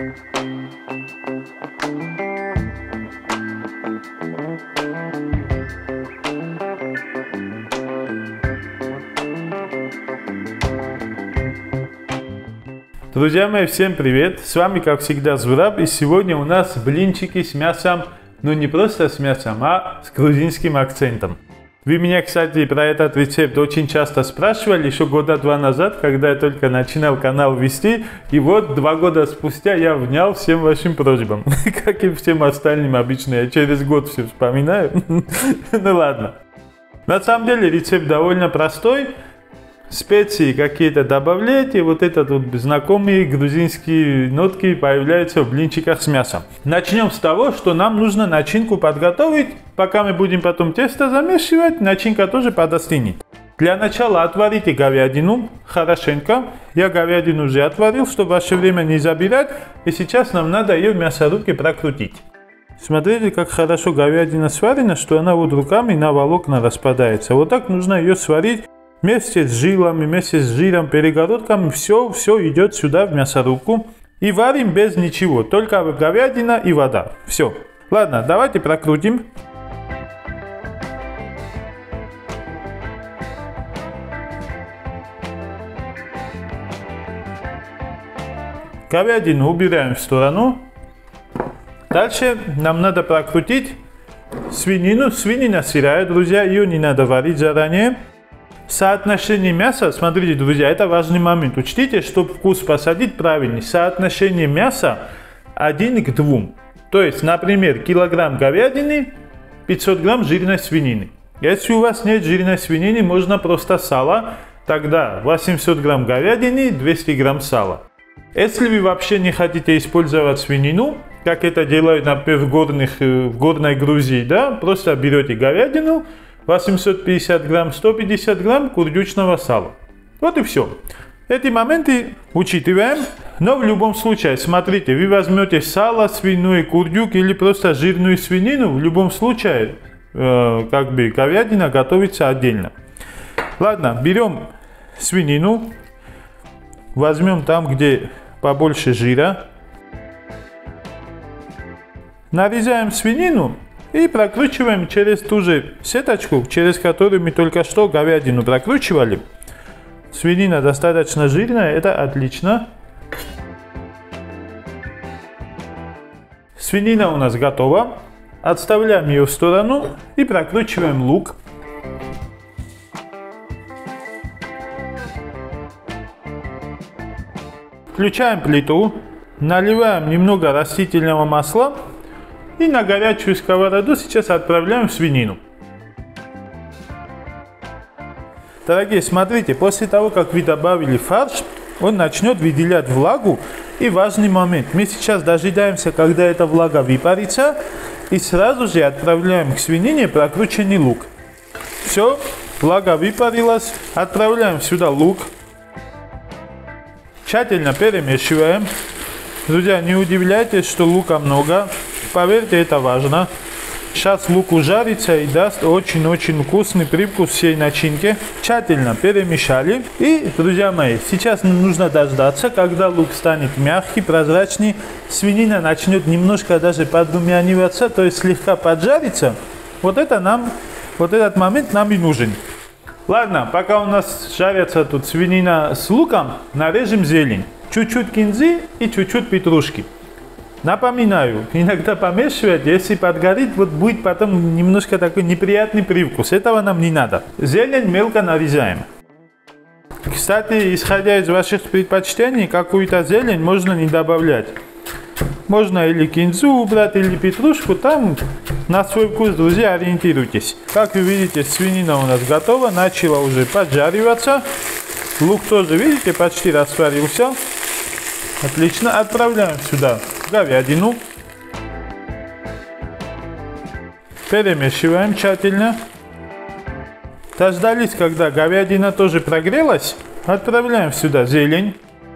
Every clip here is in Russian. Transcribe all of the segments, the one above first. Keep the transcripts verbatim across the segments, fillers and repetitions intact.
Друзья мои, всем привет! С вами, как всегда, Зураб, и сегодня у нас блинчики с мясом, но не просто с мясом, а с грузинским акцентом. Вы меня, кстати, про этот рецепт очень часто спрашивали, еще года два назад, когда я только начинал канал вести, и вот два года спустя я внял всем вашим просьбам, как и всем остальным обычно, я через год все вспоминаю, ну ладно. На самом деле рецепт довольно простой. Специи какие-то добавляете, вот этот вот знакомые грузинские нотки появляются в блинчиках с мясом. Начнем с того, что нам нужно начинку подготовить. Пока мы будем потом тесто замешивать, начинка тоже подостынет. Для начала отварите говядину хорошенько. Я говядину уже отварил, чтобы ваше время не забирать. И сейчас нам надо ее в мясорубке прокрутить. Смотрите, как хорошо говядина сварена, что она вот руками на волокна распадается. Вот так нужно ее сварить. Вместе с жилами, вместе с жиром, перегородками, все, все идет сюда в мясорубку. И варим без ничего, только говядина и вода. Все. Ладно, давайте прокрутим. Говядину убираем в сторону. Дальше нам надо прокрутить свинину. Свинина сырая, друзья, ее не надо варить заранее. Соотношение мяса, смотрите, друзья, это важный момент. Учтите, чтобы вкус посадить правильный. Соотношение мяса один к двум. То есть, например, килограмм говядины, пятьсот грамм жирной свинины. Если у вас нет жирной свинины, можно просто сало. Тогда восемьсот грамм говядины, двести грамм сала. Если вы вообще не хотите использовать свинину, как это делают, например, в, горных, в горной Грузии, да, просто берете говядину, восемьсот пятьдесят грамм, сто пятьдесят грамм курдючного сала. Вот и все. Эти моменты учитываем. Но в любом случае, смотрите, вы возьмете сало, свиной курдюк или просто жирную свинину. В любом случае, э, как бы говядина готовится отдельно. Ладно, берем свинину. Возьмем там, где побольше жира. Нарезаем свинину. И прокручиваем через ту же сеточку, через которую мы только что говядину прокручивали. Свинина достаточно жирная, это отлично. Свинина у нас готова. Отставляем ее в сторону и прокручиваем лук. Включаем плиту, наливаем немного растительного масла. И на горячую сковороду сейчас отправляем свинину. Дорогие, смотрите, после того, как вы добавили фарш, он начнет выделять влагу. И важный момент, мы сейчас дожидаемся, когда эта влага выпарится, и сразу же отправляем к свинине прокрученный лук. Все, влага выпарилась, отправляем сюда лук. Тщательно перемешиваем. Друзья, не удивляйтесь, что лука много. Поверьте, это важно. Сейчас лук ужарится и даст очень-очень вкусный привкус всей начинки. Тщательно перемешали. И, друзья мои, сейчас нам нужно дождаться, когда лук станет мягкий, прозрачный. Свинина начнет немножко даже подрумяниваться, то есть слегка поджариться. Вот это нам, вот этот момент нам и нужен. Ладно, пока у нас жарится тут свинина с луком, нарежем зелень. Чуть-чуть кинзы и чуть-чуть петрушки. Напоминаю, иногда помешивать, если подгорит, вот будет потом немножко такой неприятный привкус. Этого нам не надо. Зелень мелко нарезаем. Кстати, исходя из ваших предпочтений, какую-то зелень можно не добавлять. Можно или кинзу убрать, или петрушку. Там на свой вкус, друзья, ориентируйтесь. Как вы видите, свинина у нас готова, начала уже поджариваться. Лук тоже, видите, почти растворился. Отлично, отправляем сюда говядину. Перемешиваем тщательно. Дождались, когда говядина тоже прогрелась. Отправляем сюда зелень,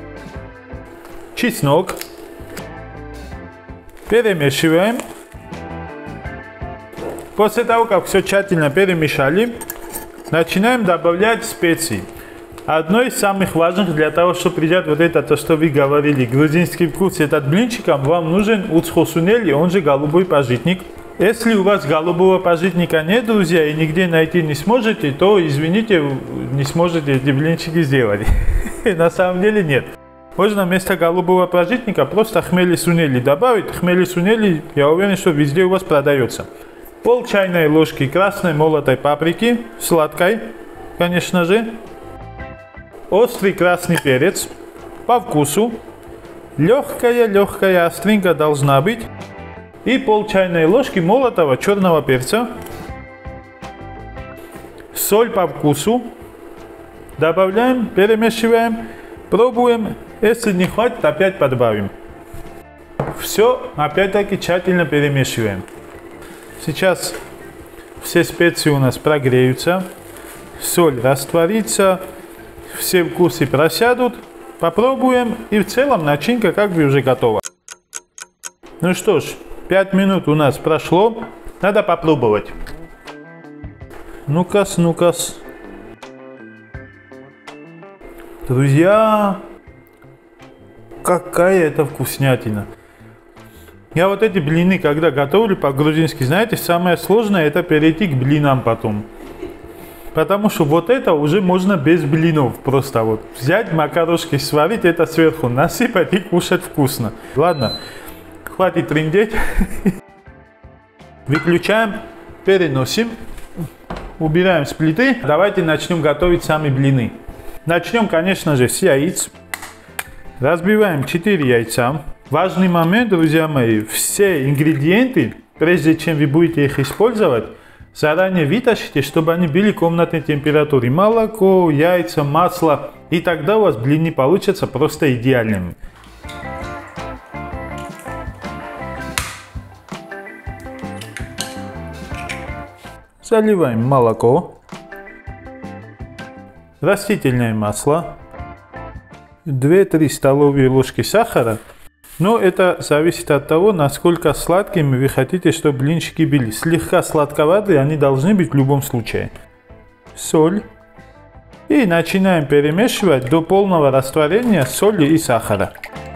чеснок. Перемешиваем. После того, как все тщательно перемешали, начинаем добавлять специи. одно из самых важных для того, чтобы придет вот это, то, что вы говорили, грузинский вкус, этот блинчиком, вам нужен уцхосунели, он же голубой пажитник. Если у вас голубого пажитника нет, друзья, и нигде найти не сможете, то, извините, не сможете эти блинчики сделать. На самом деле нет. Можно вместо голубого пажитника просто хмели-сунели добавить. Хмели-сунели, я уверен, что везде у вас продается. Пол чайной ложки красной молотой паприки, сладкой, конечно же. Острый красный перец, по вкусу. Легкая-легкая остринка должна быть. И пол чайной ложки молотого черного перца. Соль по вкусу. Добавляем, перемешиваем, пробуем. Если не хватит, опять добавим. Все опять-таки тщательно перемешиваем. Сейчас все специи у нас прогреются. Соль растворится. Все вкусы просядут. Попробуем. И в целом начинка как бы уже готова. Ну что ж, пять минут у нас прошло. Надо попробовать. Ну-ка, ну-ка. Друзья, какая это вкуснятина. Я вот эти блины, когда готовлю по-грузински, знаете, самое сложное это перейти к блинам потом. Потому что вот это уже можно без блинов. Просто вот взять макарошки, сварить это сверху, насыпать и кушать вкусно. Ладно, хватит трындеть. Выключаем, переносим, убираем с плиты. Давайте начнем готовить сами блины. Начнем, конечно же, с яиц. Разбиваем четыре яйца. Важный момент, друзья мои, все ингредиенты, прежде чем вы будете их использовать, заранее вытащите, чтобы они были комнатной температуры. Молоко, яйца, масло. И тогда у вас блины получатся просто идеальными. Заливаем молоко. Растительное масло. две-три столовые ложки сахара. Но это зависит от того, насколько сладкими вы хотите, чтобы блинчики были. Слегка сладковатые они должны быть в любом случае. Соль. И начинаем перемешивать до полного растворения соли и сахара.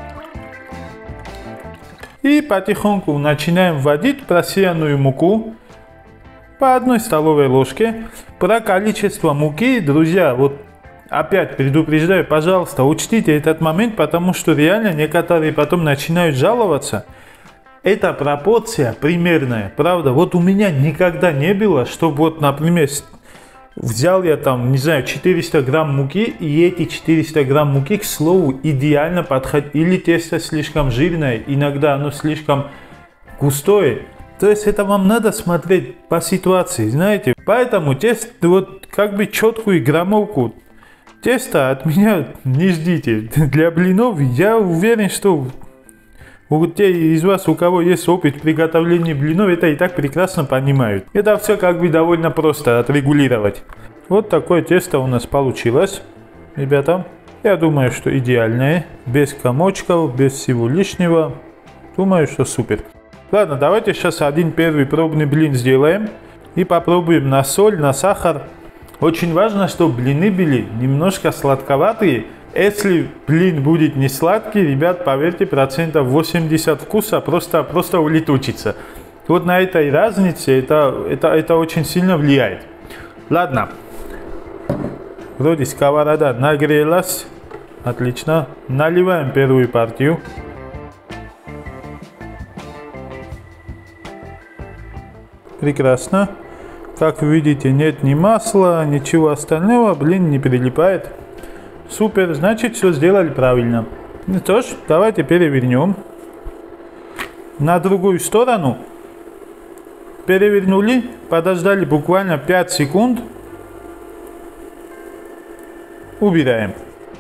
И потихоньку начинаем вводить просеянную муку. По одной столовой ложке. Про количество муки, друзья, вот опять предупреждаю, пожалуйста, учтите этот момент, потому что реально некоторые потом начинают жаловаться. Эта пропорция примерная, правда. Вот у меня никогда не было, чтобы вот, например, взял я там, не знаю, четыреста грамм муки, и эти четыреста грамм муки, к слову, идеально подходят. Или тесто слишком жирное, иногда оно слишком густое. То есть это вам надо смотреть по ситуации, знаете. Поэтому тест, вот как бы четкую граммовку теста от меня не ждите. Для блинов я уверен, что у те из вас, у кого есть опыт приготовления блинов, это и так прекрасно понимают. Это все как бы довольно просто отрегулировать. Вот такое тесто у нас получилось, ребята. Я думаю, что идеальное, без комочков, без всего лишнего. Думаю, что супер. Ладно, давайте сейчас один первый пробный блин сделаем и попробуем на соль, на сахар. Очень важно, чтобы блины были немножко сладковатые. Если блин будет не сладкий, ребят, поверьте, процентов восемьдесят вкуса просто, просто улетучится. Вот на этой разнице это, это, это очень сильно влияет. Ладно. Вроде сковорода нагрелась. Отлично. Наливаем первую партию. Прекрасно. Как вы видите, нет ни масла, ничего остального, блин не прилипает. Супер, значит, все сделали правильно. Ну что ж, давайте перевернем. На другую сторону. Перевернули, подождали буквально пять секунд. Убираем.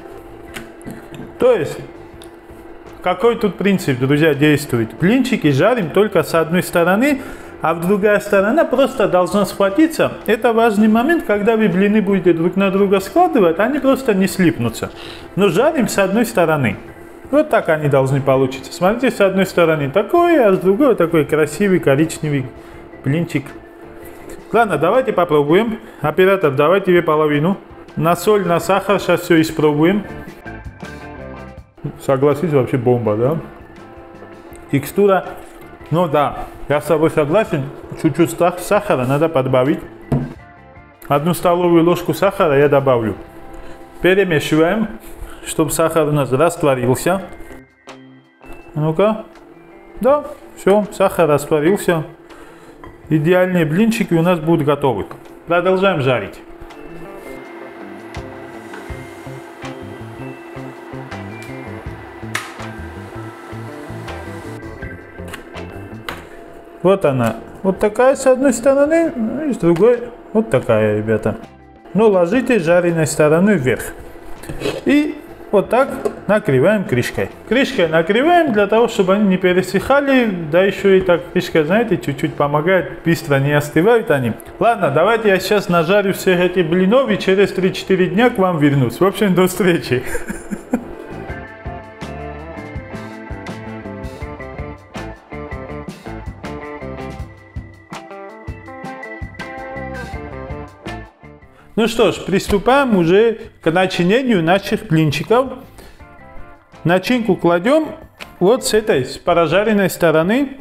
То есть, какой тут принцип, друзья, действует? Блинчики жарим только с одной стороны, а другая сторона просто должна схватиться. Это важный момент, когда вы блины будете друг на друга складывать, они просто не слипнутся. Но жарим с одной стороны. Вот так они должны получиться. Смотрите, с одной стороны такой, а с другой такой красивый коричневый блинчик. Ладно, давайте попробуем. Оператор, давай тебе половину. На соль, на сахар сейчас все испробуем. Согласись, вообще бомба, да? Текстура. Ну да, я с тобой согласен. Чуть-чуть сахара надо подбавить. Одну столовую ложку сахара я добавлю. Перемешиваем, чтобы сахар у нас растворился. Ну-ка. Да, все, сахар растворился. Идеальные блинчики у нас будут готовы. Продолжаем жарить. Вот она. Вот такая с одной стороны, ну и с другой вот такая, ребята. Но ложите жареной стороной вверх. И вот так накрываем крышкой. Крышкой накрываем для того, чтобы они не пересыхали. Да еще и так крышка, знаете, чуть-чуть помогает. Быстро не остывают они. Ладно, давайте я сейчас нажарю всех этих блинов и через три-четыре дня к вам вернусь. В общем, до встречи. Ну что ж, приступаем уже к начинению наших блинчиков. Начинку кладем вот с этой, с прожаренной стороны.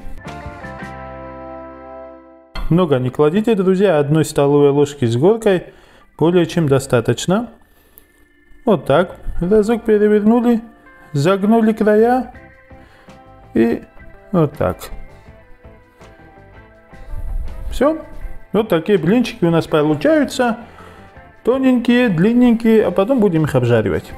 Много не кладите, друзья, одной столовой ложки с горкой более чем достаточно. Вот так, разок перевернули, загнули края и вот так. Все, вот такие блинчики у нас получаются. Тоненькие, длинненькие, а потом будем их обжаривать.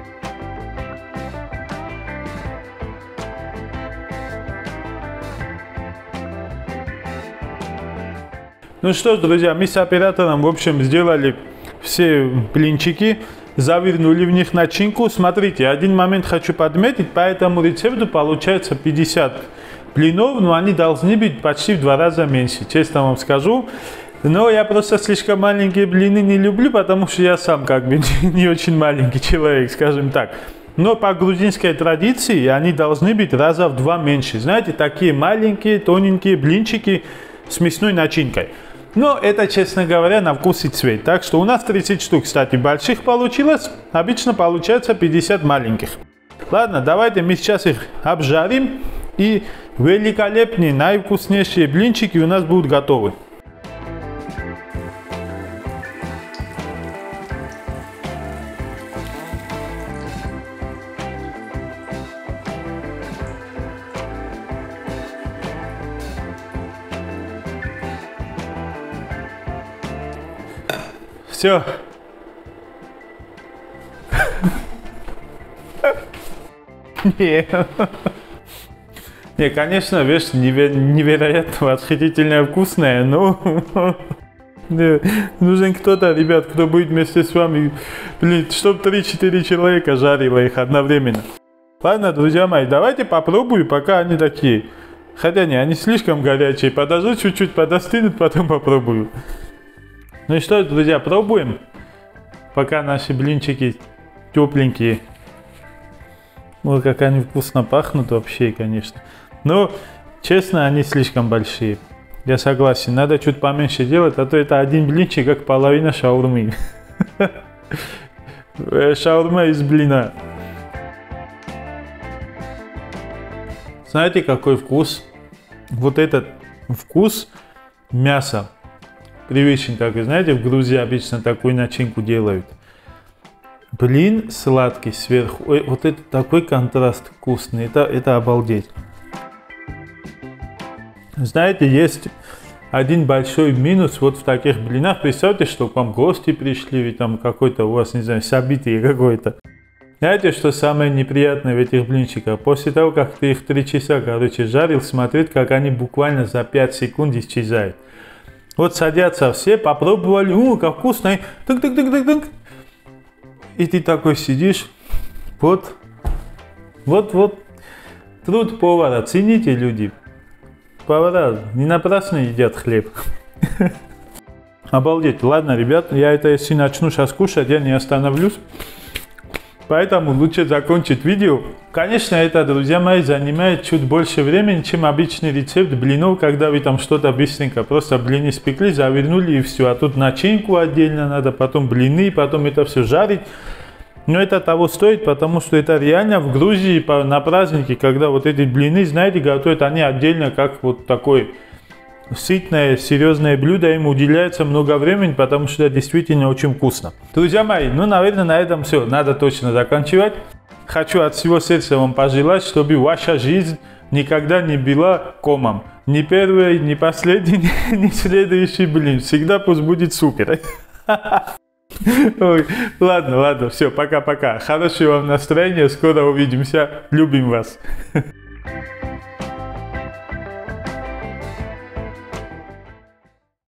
Ну что ж, друзья, мы с оператором, в общем, сделали все блинчики, завернули в них начинку. Смотрите, один момент хочу подметить, по этому рецепту получается пятьдесят блинов, но они должны быть почти в два раза меньше, честно вам скажу. Но я просто слишком маленькие блины не люблю, потому что я сам как бы не очень маленький человек, скажем так. Но по грузинской традиции они должны быть раза в два меньше. Знаете, такие маленькие, тоненькие блинчики с мясной начинкой. Но это, честно говоря, на вкус и цвет. Так что у нас тридцать штук, кстати, больших получилось. Обычно получается пятьдесят маленьких. Ладно, давайте мы сейчас их обжарим. И великолепные, наивкуснейшие блинчики у нас будут готовы. Все. Не. Не, конечно, вещь невероятно восхитительная, вкусная, но нужен кто-то, ребят, кто будет вместе с вами, блин, чтобы три-четыре человека жарило их одновременно. Ладно, друзья мои, давайте попробую, пока они такие. Хотя не, они слишком горячие, подожду чуть-чуть подостынут, потом попробую. Ну и что, друзья, пробуем, пока наши блинчики тепленькие. Ой, как они вкусно пахнут вообще, конечно. Но, честно, они слишком большие. Я согласен, надо чуть поменьше делать, а то это один блинчик, как половина шаурмы. Шаурма из блина. Знаете, какой вкус? Вот этот вкус мяса. Привычный такой, знаете, в Грузии обычно такую начинку делают. Блин сладкий сверху. Ой, вот это такой контраст вкусный. Это, это обалдеть. Знаете, есть один большой минус вот в таких блинах. Представьте, что к вам гости пришли, и там какой-то у вас, не знаю, событие какое-то. Знаете, что самое неприятное в этих блинчиках? После того, как ты их три часа, короче, жарил, смотреть, как они буквально за пять секунд исчезают. Вот садятся все, попробовали, о, как вкусно, тык-тык-тык-тык-тык. И ты такой сидишь, вот, вот, вот, труд повара, цените, люди. Повара не напрасно едят хлеб. Обалдеть. Ладно, ребят, я это если начну сейчас кушать, я не остановлюсь. поэтому лучше закончить видео. Конечно, это, друзья мои, занимает чуть больше времени, чем обычный рецепт блинов, когда вы там что-то быстренько просто блины спекли, завернули и все. А тут начинку отдельно надо, потом блины, потом это все жарить. Но это того стоит, потому что это реально в Грузии на празднике, когда вот эти блины, знаете, готовят они отдельно, как вот такой сытное, серьезное блюдо, им уделяется много времени, потому что это действительно очень вкусно. Друзья мои, ну, наверное, на этом все. Надо точно заканчивать. Хочу от всего сердца вам пожелать, чтобы ваша жизнь никогда не была комом. Ни первый, ни последний, ни следующий блин. Всегда пусть будет супер. Ой, ладно, ладно, все, пока-пока. Хорошего вам настроения, скоро увидимся. Любим вас.